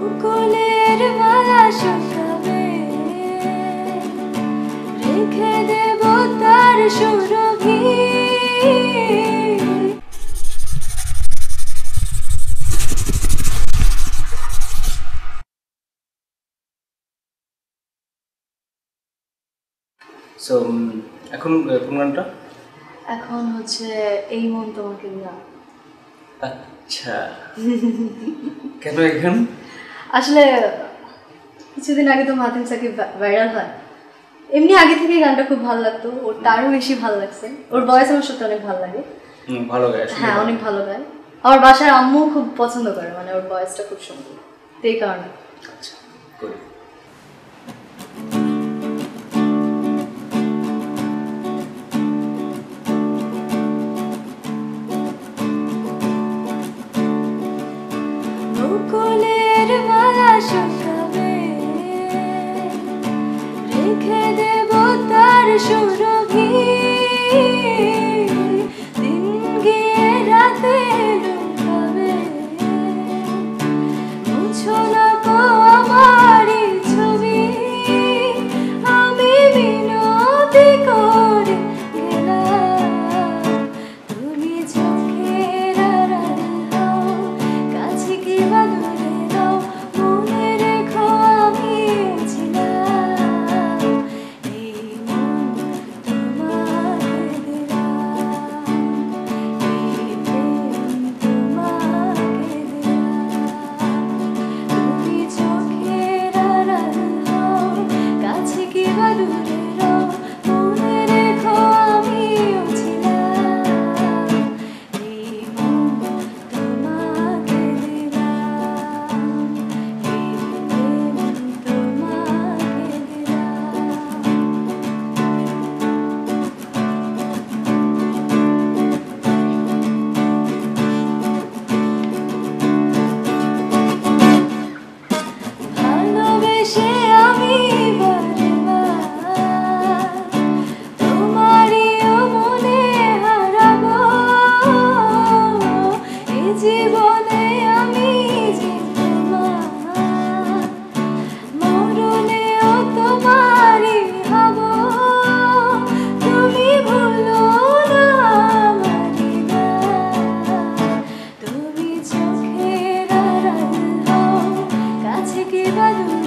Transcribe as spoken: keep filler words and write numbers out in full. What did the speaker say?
মুকুলের মালা শুকাবে, রেখে দেব তার সুরভি। সো এখন কোন গানটা? এখন হচ্ছে এই মন তোমাকে না। আচ্ছা, কেন এখন? আসলে কিছুদিন আগে তো মাতিন সাকিব ভাইরাল হয়, এমনি আগে থেকে গানটা খুব ভালো লাগতো, ওর তারও বেশি ভালো লাগছে। ওর ভয়েস আমার সত্যি অনেক ভালো লাগে। ভালো গায়, হ্যাঁ অনেক ভালো গায়। আমার বাসার আম্মু খুব পছন্দ করে, মানে ওর ভয়েসটা খুব সুন্দর, এই কারণে। আচ্ছা করি। মুকুলের মালা শুকাবে, রেখে দেব তার সুরভি। দিন গিয়ে রাতে লুকাবে, মুছো না গো আমারই ছবি। আমি মিনতি করে গেলাম, তুমি চোখের আড়াল হও, কাছে কি বা দূরে দাও, মনে রেখো আমি ছিলাম। এই মন তোমাকে দিলাম, এই প্রেম তোমাকে দিলাম। তুমি চোখের আড়াল হও, কাছে কি বা দূরে দাও, মনে রেখো আমিও ছিলাম। এই মন তোমাকে দিলাম, এই প্রেম তোমাকে দিলাম। ভালোবেসে আমি বারবার তোমারিও মনে হারাবো, এই জীবনে আমি যে তোমার, মরণেও তোমারই হব। তুমি ভুলো না আমারই গান, তুমি চোখের আড়াল হও, কাছে কি বা দূরে